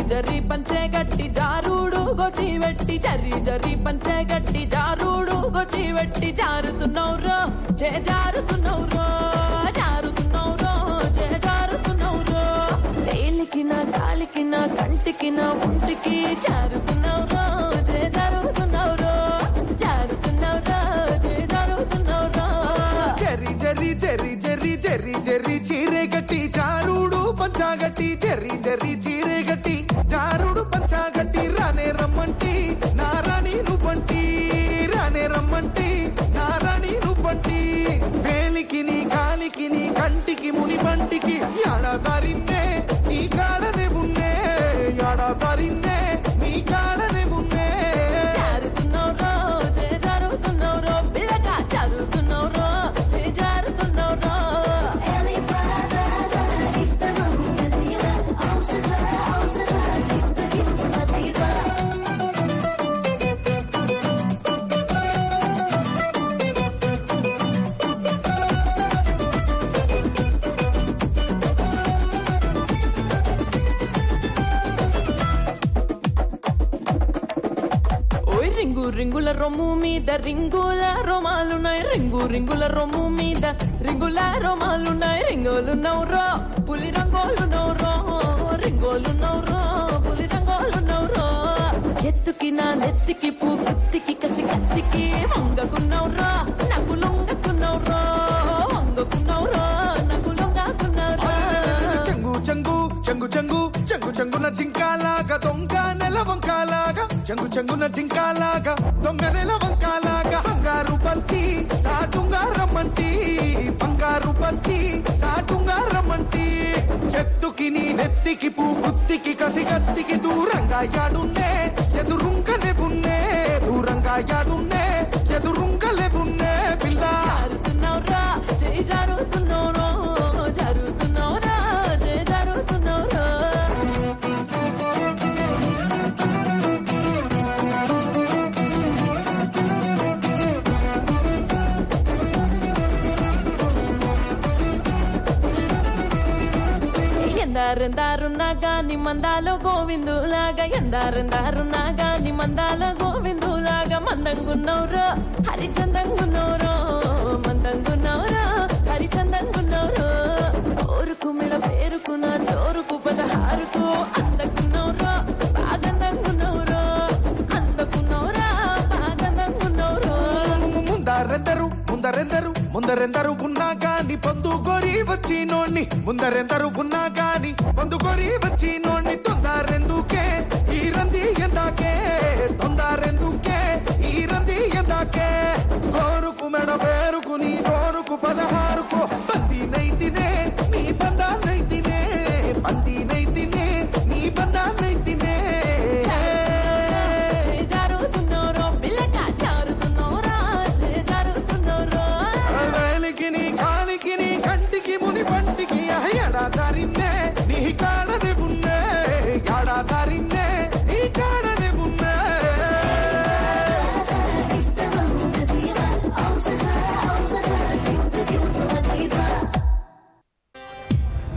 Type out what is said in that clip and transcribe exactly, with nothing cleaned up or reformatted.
జరి పంచే గట్టి జారుడు గొచ్చి వెట్టి జరి జరి పంచే గట్టి జారుడు గొచ్చి వెట్టి జారుతున్నౌరో చే జారుతున్నౌరో జారుతున్నౌరో చే జారుతున్నౌరో తేలికిన కాలికిన కంటికిన ఒంటికి జారుతున్నౌరో చే జారుతున్నౌరో జారుతున్నౌరో చే జారుతున్నౌరో జరి జరి జరి జరి జరి జరి చీరే గట్టి జారుడు పంచాగట్టి జరి జరి చీరే గట్టి జారుడు పంచాగట్టి రానే రమ్మంటి నారాణి నువ్వంటి రానే రమ్మంటి నారాణి నువ్వంటి వేలికి నీ కాలికి నీ కంటికి ముని పంటికి యాడా సారిన్నే నీ కాడనే ఉన్నే యాడా సారిన్నే నీ కాడనే ఉన్నే జారుతున్నౌరో చే జారుతున్నౌరో పిల్లక జారుతున్నౌరో చే జారుతున్నౌరో రింగు రింగుల రొమ్ము మీద రింగుల రోమాలున్నాయి రింగు రింగుల రొమ్ము మీద రింగుల రోమాలున్నాయి రింగోలు నౌరో పులి రంగోలు నౌరో రింగోలు నౌరో పులి రంగోలు నౌరో ఎత్తుకి నా నెత్తికి పూ గుత్తికి కసి కత్తికి వంగకున్నౌరో నాకు లొంగకున్నౌరో వంగకున్నౌరో నాకు లొంగకున్నౌరో చెంగు చెంగు చెంగు చెంగు చెంగు చెంగున జింకాలాగా దొంగ నెల వంకాలాగా చెంగు చెంగున జింకాలాగా దొంగ నెల వంకాలాగా బంగారు బంతి సాటుంగా రమ్మంటి బంగారు బంతి సాటుంగా రమ్మంటి ఎత్తుకి నీ నెత్తికి పూ గుత్తికి కసి కత్తికి దూరంగా యాడున్నే ఎదురుంకలే బున్నే దూరంగా యాడున్నే ఎదురుంకలే బున్నే పిల్ల జారుతున్నౌరా జై జారుతున్నౌరో జారుతున్నౌరా జై జారుతున్నౌరో ఎందారెందారున్నా గాని మందాలో గోవిందులాగా ఎందారెందారున్నా గాని మందాలో గోవిందులాగా మందంగున్నౌరో హరిచందంగున్నౌరో మందంగున్నౌరో హరిచందంగున్నౌరో ఓరుకు మెడ పేరుకున్న జోరుకు పదహారుకు అందకున్నౌరో బాగందంగున్నౌరో అందకున్నౌరా బాగందంగున్నౌరో ముందరెందరు ముందరెందరు ముందరెందరు ఉన్నా గాని పొందుకొని వచ్చినోణ్ణి ముందరెందరు ఉన్నా గాని పొందుకొని వచ్చినోణ్ణి